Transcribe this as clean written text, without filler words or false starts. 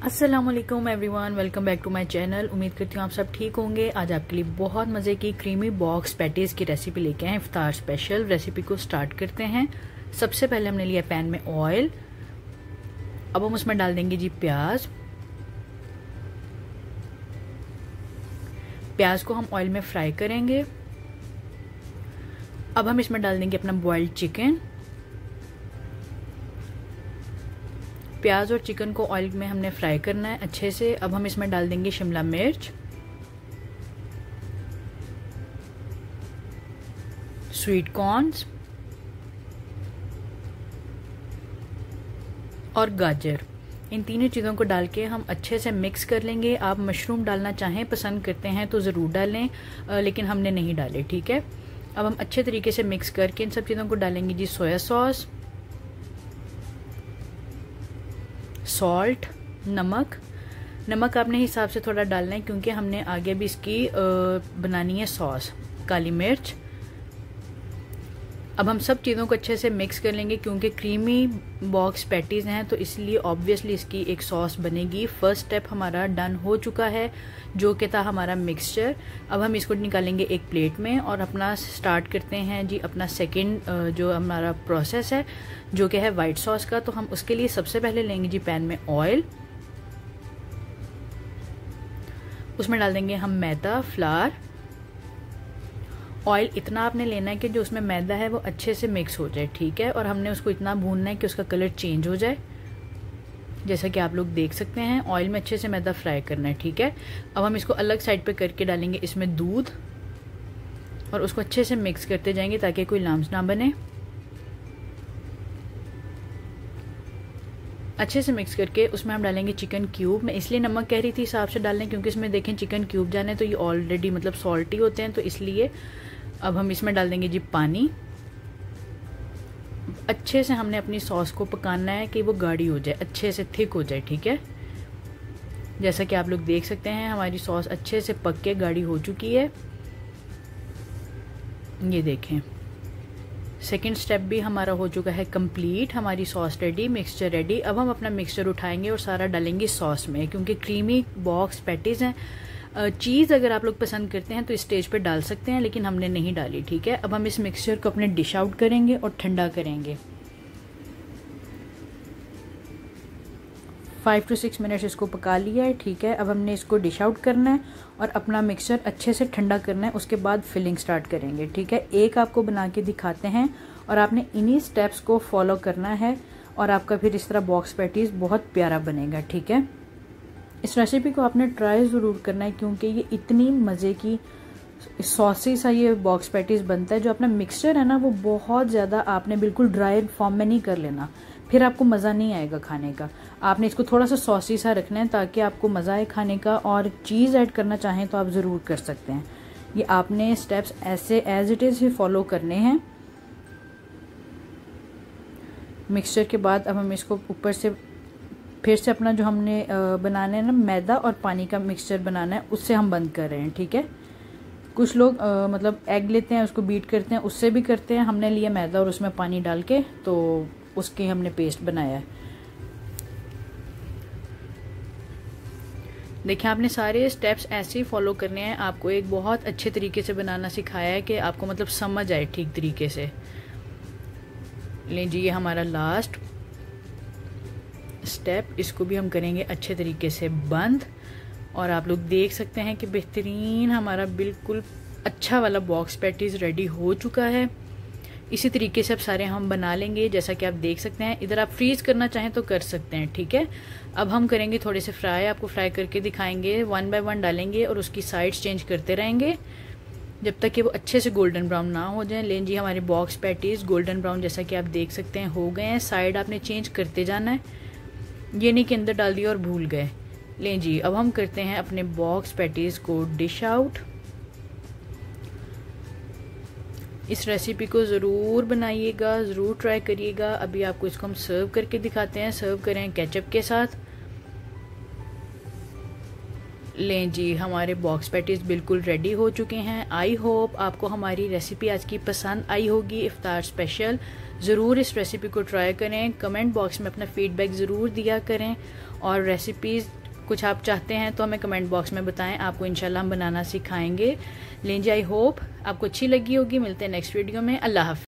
अस्सलामुअलैकुम everyone, welcome back to my channel. उम्मीद करती हूँ आप सब ठीक होंगे। आज आपके लिए बहुत मज़े की क्रीमी बॉक्स पैटीज की रेसिपी लेके आए, इफ्तार स्पेशल। रेसिपी को स्टार्ट करते हैं। सबसे पहले हमने लिया पैन में ऑयल। अब हम उसमें डाल देंगे जी प्याज। प्याज को हम ऑयल में फ्राई करेंगे। अब हम इसमें डाल देंगे अपना बॉइल्ड चिकन। प्याज और चिकन को ऑयल में हमने फ्राई करना है अच्छे से। अब हम इसमें डाल देंगे शिमला मिर्च, स्वीट कॉर्न्स और गाजर। इन तीनों चीज़ों को डाल के हम अच्छे से मिक्स कर लेंगे। आप मशरूम डालना चाहें, पसंद करते हैं तो ज़रूर डालें, लेकिन हमने नहीं डाले, ठीक है। अब हम अच्छे तरीके से मिक्स करके इन सब चीज़ों को डालेंगे जी सोया सॉस, सॉल्ट, नमक आपने हिसाब से थोड़ा डालना है क्योंकि हमने आगे भी इसकी बनानी है सॉस। काली मिर्च। अब हम सब चीज़ों को अच्छे से मिक्स कर लेंगे क्योंकि क्रीमी बॉक्स पैटीज हैं तो इसलिए ऑब्वियसली इसकी एक सॉस बनेगी। फर्स्ट स्टेप हमारा डन हो चुका है जो कि था हमारा मिक्सचर। अब हम इसको निकालेंगे एक प्लेट में और अपना स्टार्ट करते हैं जी अपना सेकंड जो हमारा प्रोसेस है जो कि है वाइट सॉस का। तो हम उसके लिए सबसे पहले लेंगे जी पैन में ऑयल। उसमें डाल देंगे हम मैदा, फ्लावर। ऑयल इतना आपने लेना है कि जो उसमें मैदा है वो अच्छे से मिक्स हो जाए, ठीक है। और हमने उसको इतना भूनना है कि उसका कलर चेंज हो जाए, जैसा कि आप लोग देख सकते हैं। ऑयल में अच्छे से मैदा फ्राई करना है, ठीक है। अब हम इसको अलग साइड पे करके डालेंगे इसमें दूध और उसको अच्छे से मिक्स करते जाएंगे ताकि कोई लम्स ना बने। अच्छे से मिक्स करके उसमें हम डालेंगे चिकन क्यूब। मैं इसलिए नमक कह रही थी हिसाब से डालने क्योंकि इसमें देखें चिकन क्यूब जाने तो ये ऑलरेडी मतलब सॉल्टी होते हैं, तो इसलिए। अब हम इसमें डाल देंगे जी पानी। अच्छे से हमने अपनी सॉस को पकाना है कि वो गाढ़ी हो जाए, अच्छे से थिक हो जाए, ठीक है। जैसा कि आप लोग देख सकते हैं हमारी सॉस अच्छे से पक के गाढ़ी हो चुकी है, ये देखें। सेकेंड स्टेप भी हमारा हो चुका है कंप्लीट। हमारी सॉस रेडी, मिक्सचर रेडी। अब हम अपना मिक्सचर उठाएंगे और सारा डालेंगे सॉस में क्योंकि क्रीमी बॉक्स पैटीज हैं। चीज़ अगर आप लोग पसंद करते हैं तो इस स्टेज पे डाल सकते हैं, लेकिन हमने नहीं डाली, ठीक है। अब हम इस मिक्सचर को अपने डिश आउट करेंगे और ठंडा करेंगे। 5 to 6 मिनट्स इसको पका लिया है, ठीक है। अब हमने इसको डिश आउट करना है और अपना मिक्सचर अच्छे से ठंडा करना है। उसके बाद फिलिंग स्टार्ट करेंगे, ठीक है। एक आपको बना के दिखाते हैं और आपने इन्हीं स्टेप्स को फॉलो करना है और आपका फिर इस तरह बॉक्स पैटीज बहुत प्यारा बनेगा, ठीक है। इस रेसिपी को आपने ट्राई ज़रूर करना है क्योंकि ये इतनी मज़े की सॉसी सा ये बॉक्स पैटीज बनता है। जो अपना मिक्सचर है ना वो बहुत ज़्यादा आपने बिल्कुल ड्राई फॉर्म में नहीं कर लेना, फिर आपको मज़ा नहीं आएगा खाने का। आपने इसको थोड़ा सा सॉसी सा रखना है ताकि आपको मज़ा आए खाने का। और चीज़ ऐड करना चाहें तो आप ज़रूर कर सकते हैं। ये आपने स्टेप्स ऐसे एज इट इज़ ही फॉलो करने हैं। मिक्सचर के बाद अब हम इसको ऊपर से फिर से अपना जो हमने बनाना है ना मैदा और पानी का मिक्सचर बनाना है उससे हम बंद कर रहे हैं, ठीक है। कुछ लोग मतलब एग लेते हैं उसको बीट करते हैं, उससे भी करते हैं। हमने लिया मैदा और उसमें पानी डाल के तो उसके हमने पेस्ट बनाया है। देखिए आपने सारे स्टेप्स ऐसे ही फॉलो करने हैं। आपको एक बहुत अच्छे तरीके से बनाना सिखाया है कि आपको मतलब समझ आए ठीक तरीके से। लीजिए ये हमारा लास्ट स्टेप, इसको भी हम करेंगे अच्छे तरीके से बंद। और आप लोग देख सकते हैं कि बेहतरीन हमारा बिल्कुल अच्छा वाला बॉक्स पैटीज रेडी हो चुका है। इसी तरीके से अब सारे हम बना लेंगे जैसा कि आप देख सकते हैं। इधर आप फ्रीज करना चाहें तो कर सकते हैं, ठीक है। अब हम करेंगे थोड़े से फ्राई, आपको फ्राई करके दिखाएंगे। 1 by 1 डालेंगे और उसकी साइड्स चेंज करते रहेंगे जब तक कि वो अच्छे से गोल्डन ब्राउन ना हो जाए। लें जी हमारे बॉक्स पैटीज गोल्डन ब्राउन जैसा कि आप देख सकते हैं हो गए हैं। साइड आपने चेंज करते जाना है, ये नहीं कि अंदर डाल दिया और भूल गए। लें जी अब हम करते हैं अपने बॉक्स पैटीज को डिश आउट। इस रेसिपी को ज़रूर बनाइएगा, ज़रूर ट्राई करिएगा। अभी आपको इसको हम सर्व करके दिखाते हैं। सर्व करें केचप के साथ। लें जी हमारे बॉक्स पैटीज बिल्कुल रेडी हो चुके हैं। आई होप आपको हमारी रेसिपी आज की पसंद आई होगी, इफ्तार स्पेशल। ज़रूर इस रेसिपी को ट्राई करें। कमेंट बॉक्स में अपना फीडबैक ज़रूर दिया करें, और रेसिपीज़ कुछ आप चाहते हैं तो हमें कमेंट बॉक्स में बताएं, आपको इंशाल्लाह हम बनाना सिखाएंगे। लें जी, आई होप आपको अच्छी लगी होगी। मिलते हैं नेक्स्ट वीडियो में। अल्लाह हाफ़िज़।